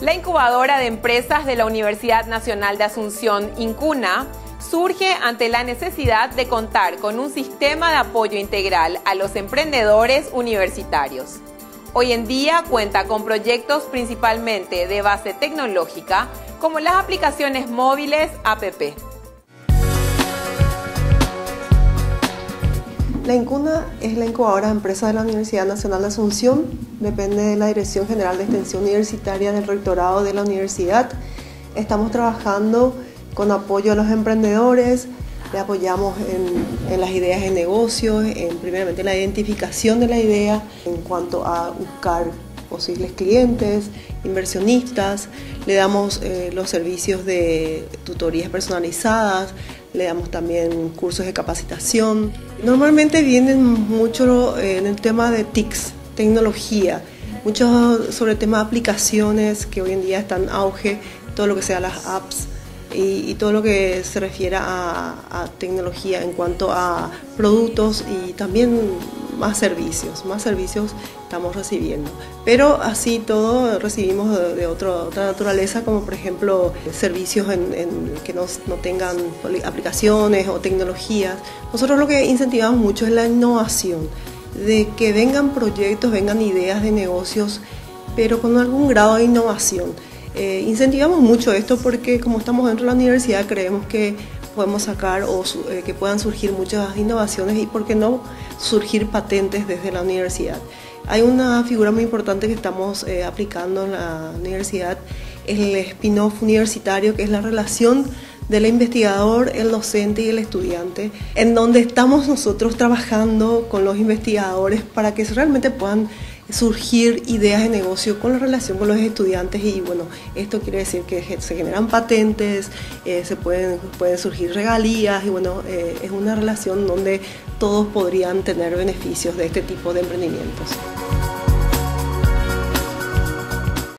La incubadora de empresas de la Universidad Nacional de Asunción, INCUNA, surge ante la necesidad de contar con un sistema de apoyo integral a los emprendedores universitarios. Hoy en día cuenta con proyectos principalmente de base tecnológica, como las aplicaciones móviles app. La INCUNA es la incubadora de empresas de la Universidad Nacional de Asunción, depende de la Dirección General de Extensión Universitaria del Rectorado de la Universidad. Estamos trabajando con apoyo a los emprendedores, le apoyamos en las ideas de negocios, primeramente la identificación de la idea, en cuanto a buscar posibles clientes, inversionistas, le damos los servicios de tutorías personalizadas, le damos también cursos de capacitación. Normalmente vienen mucho en el tema de TICs, tecnología, mucho sobre el tema de aplicaciones que hoy en día están en auge, todo lo que sea las apps y todo lo que se refiere a tecnología en cuanto a productos y también más servicios estamos recibiendo. Pero así todo recibimos de otra naturaleza, como por ejemplo servicios que no tengan aplicaciones o tecnologías. Nosotros lo que incentivamos mucho es la innovación, de que vengan proyectos, vengan ideas de negocios, pero con algún grado de innovación. Incentivamos mucho esto porque como estamos dentro de la universidad creemos que podemos sacar que puedan surgir muchas innovaciones y por qué no surgir patentes desde la universidad. Hay una figura muy importante que estamos aplicando en la universidad, el spin-off universitario, que es la relación del investigador, el docente y el estudiante, en donde estamos nosotros trabajando con los investigadores para que realmente puedan surgir ideas de negocio con la relación con los estudiantes y bueno, esto quiere decir que se generan patentes, pueden surgir regalías y bueno, es una relación donde todos podrían tener beneficios de este tipo de emprendimientos.